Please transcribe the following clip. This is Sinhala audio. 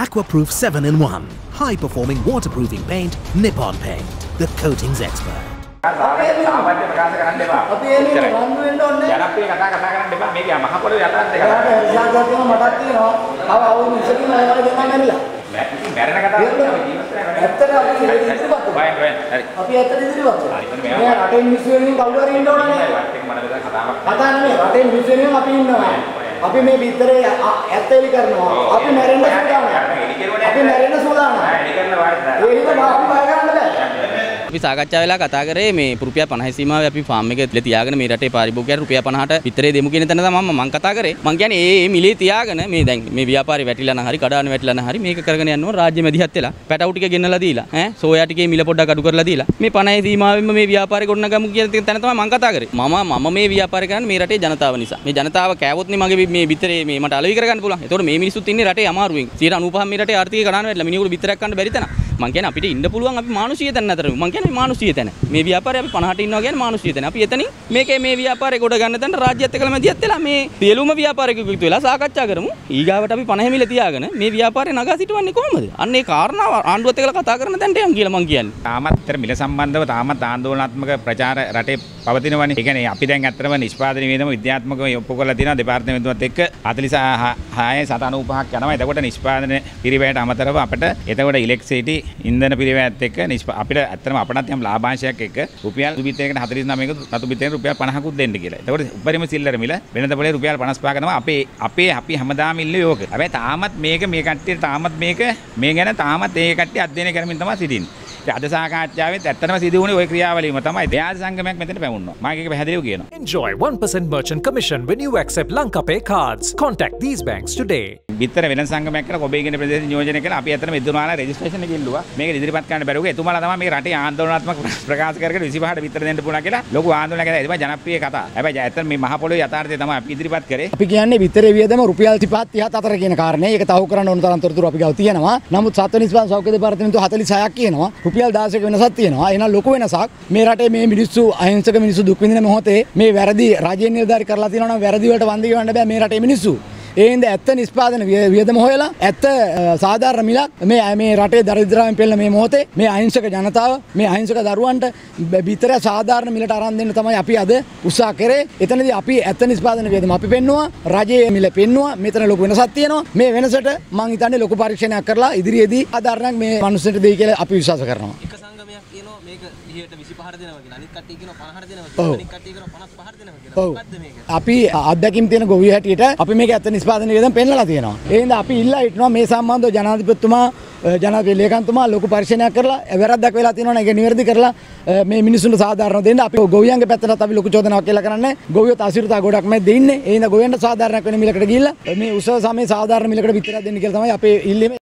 Aquaproof 7-in-1. High-performing waterproofing paint, Nippon Paint. The coatings expert. සාමාන්‍ය ප්‍රකාශ කරන්න එපා. අපි එන්නේ රන් වෙන්න ඕනේ. ජනප්‍රිය කතා කරන්න එපා. මේක මහ පොළොවේ යටත් එක. යාගා තියෙන මටත් තියෙනවා. තව අවුරුදු 20කින් මම දෙන්නා මැරිලා. මැරෙන කතාව ඇත්තට අපි ඉදිරිපත් හරි. අපි ඇත්තට ඉදිරිපත් කරනවා. මේ රටේ මිනිස්සු වෙනින් කවුරු හරි ඉන්න ඕනේ නේ. රටේ මම දෙක කතාවක්. කතා නෙමෙයි. රටේ මිනිස්සු වෙනින් අපි ඉන්නවා. අපි මේ විතරේ ඇත්ත එලි කරනවා. අපි මැරෙන්න සූදානම්. අපි මැරෙන්න සූදානම්. එලි කරන වායිස්. ඒක අපි බය කරන්න බෑ. අපි සාකච්ඡා වෙලා කතා කරේ මේ රුපියල් 50 සීමාවේ අපි ෆාම් එකේ තියාගෙන මේ රටේ පාරිභෝගිකයන් රුපියල් 50ට විතරේ දෙමු කියන තැන තමයි මම කතා කරේ. මං කියන්නේ මේ මිලේ තියාගෙන මේ දැන් මේ ව්‍යාපාරේ වැටිලා නම් හරි කඩාන වැටිලා නම් හරි මේක කරගෙන යන්න ඕන රාජ්‍ය මැදිහත් වෙලා පැටවු ටික ගෙන්නලා දීලා සෝයා ටිකේ මිල පොඩ්ඩක් අඩු කරලා දීලා මේ 50 සීමාවෙන්ම මේ ව්‍යාපාරේ ගොඩනගමු කියන තැන තමයි මං කතා කරේ. මම මේ ව්‍යාපාරේ කරන්නේ මේ රටේ ජනතාව නිසා. මේ ජනතාව කෑවොත් නේ මගේ මේ විතරේ මේ මට අලෙවි කරගන්න පුළුවන්. ඒතකොට මේ මිනිස්සුත් ඉන්නේ රටේ අමාරුවෙන්. 95% මේ රටේ ආර්ථිකය කඩාන වැටිලා මිනිහෙකුට විතරක් ගන්න බැරි තැන. මං කියන්නේ අපිට ඉන්න පුළුවන් අපි මානුෂීය තැන නතර වෙමු. මං කියන්නේ මානුෂීය තැන. මේ ව්‍යාපාරේ අපි 50ට ඉන්නවා කියන්නේ මානුෂීය තැන. අපි එතනින් මේකේ මේ ව්‍යාපාරේ ගොඩ ගන්න තැන රාජ්‍යයත් එක්කලා මැදිහත් වෙලා මේ සියලුම ව්‍යාපාරිකයෙකු එකතු වෙලා සාකච්ඡා කරමු. ඊගාවට අපි 50 මිල තියාගෙන මේ ව්‍යාපාරේ නගා සිටවන්නේ කොහොමද? අන්න ඒ කාරණාව ආණ්ඩුවත් එක්කලා කතා කරන තැනට යමු කියලා මං කියන්නේ. තාමත් විතර මිල සම්බන්ධව තාමත් ආందోලනාත්මක ප්‍රචාර රටේ පවතිනවනේ. ඒ කියන්නේ අපි දැන් ඇත්තටම නිෂ්පාදන වියදම විද්‍යාත්මකව ඔප්පු කරලා තියෙනවා දෙපාර්තමේන්තුවත් එක්ක 46.95ක් යනවා. එතකොට නිෂ්පාදන පිරිවැයට අමතරව අපිට එතකොට ඉලෙක්ට්‍රිසිටි ඉන්ධන පිරිවැයත් එක්ක අපිට ඇත්තටම අපටත් යම් ලාභාංශයක් එක්ක රුපියල් සුබිතයකට 49ක රතු බිතෙන් රුපියල් 50කුත් දෙන්න කියලා. එතකොට උපරිම සිල්ලර මිල වෙනද පොලේ රුපියල් 55 කරනවා. අපි හැමදාම ඉල්ලුවේ ඕක. හැබැයි තාමත් මේ කට්ටිය තාමත් මේ ගැන තාමත් ඒ කට්ටිය අධ්‍යයනය කරමින් තමයි සිටින්නේ. අද සාකච්ඡාවෙත් ඇත්තටම සිදු වුණේ ওই ක්‍රියාවලියම තමයි. ව්‍යාජ සංගමයක් මෙතන පැමුණා. මම ඒක පැහැදිලිව කියනවා. Enjoy 1% merchant commission when you accept Lanka Pay cards. Contact these banks today. විතර වෙන සංගමයක් කරලා කොබේගින ප්‍රදේශ නියෝජනය කරලා අපි ඇත්තටම එතුමාලා රෙජිස්ට්‍රේෂන් එක ඉල්ලුවා. මේක ඉදිරිපත් කරන්න බැරුව එතුමාලා තමයි මේ රටේ ආందోලනාත්මක ප්‍රකාශ කරගෙන 25ට විතර දෙන්න පුළුවන් කියලා ලොකු ආందోලනයක් කරලා ඉතින් ජනප්‍රිය කතා. හැබැයි ඇත්තට මේ මහ පොළොවේ යථාර්ථය තමයි අපි ඉදිරිපත් කරේ. අපි කියන්නේ විතරේ වියදම රුපියල් 35 කියන කාරණේ. ඒක තහවුරු කරන්න ඕන තරම් තොරතුරු අපි ගාව තියෙනවා. නමුත් සත්ව නිෂ්පාදන සෞඛ්‍ය දෙපාර්තමේන්තුව 46ක් කියනවා. රුපියල් 16ක වෙනසක් තියෙනවා. එහෙනම් ලොකු වෙනසක් මේ රටේ මේ මිනිස්සු අහිංසක මිනිස්සු දුක් විඳින මොහොතේ මේ වැරදි රජයේ නිලධාරි කරලා තියෙනවා නම් වැරදි වලට වන්දි ගෙවන්න බෑ මේ රටේ මිනිස්සු. ඒ හින්දා ඇත්ත නිෂ්පාදන වියදම හොයලා ඇත්ත සාධාරණ මිලක් මේ රටේ දරිද්‍රයන් පෙළන මේ මොහොතේ මේ අහිංසක ජනතාව මේ අහිංසක දරුවන්ට විතර සාධාරණ මිලට අරන් දෙන්න තමයි අපි අද උත්සාහ කරේ. එතනදී අපි ඇත්ත නිෂ්පාදන වියදම අපි පෙන්නුවා රජයේ මිල පෙන්නුවා. මෙතන ලොකු වෙනසක් තියෙනවා. මේ වෙනසට මම හිතන්නේ ලොකු පරීක්ෂණයක් කරලා ඉදිරියේදී ආධාරණයක් මේ මිනිස්සුන්ට දෙයි කියලා අපි විශ්වාස කරනවා. එක සංගමයක් කියනවා මේක 25ට දෙනවා කියලා. අනිත් කට්ටිය කියනවා 50ට දෙනවා කියලා. අනිත් කට්ටිය කියනවා 55ට දෙනවා කියලා. මොකද්ද මේක? අපි අත්දැකීම් තියෙන ගොවිය හැටියට අපි මේක ඇත්ත නිෂ්පාදන වියදම පෙන්නලා තියෙනවා. ඒ හින්දා අපි ඉල්ලා හිටනවා මේ සම්බන්ධව ජනාධිපතිතුමා ජනාධිපති ලේකම්තුමා ලොකු පරීක්ෂණයක් කරලා වැරද්දක් වෙලා තියෙනවා නම් ඒක නිවැරදි කරලා මේ මිනිස්සුන්ට සාධාරණ දෙන්න. අපි ගොවියන්ගේ පැත්තටත් අපි ලොකු චෝදනාවක් කියලා කරන්නේ. ගොවියෝ අසිරිතා ගොඩක් මැද්ද ඉන්නේ. ඒ හින්දා ගොවියන්ට සාධාරණයක් වෙන මිලකට ගිහිල්ලා මේ උසව සමයේ සාධාරණ මිලකට විතරක් දෙන්න කියලා තමයි අපේ ඉල්ලීම.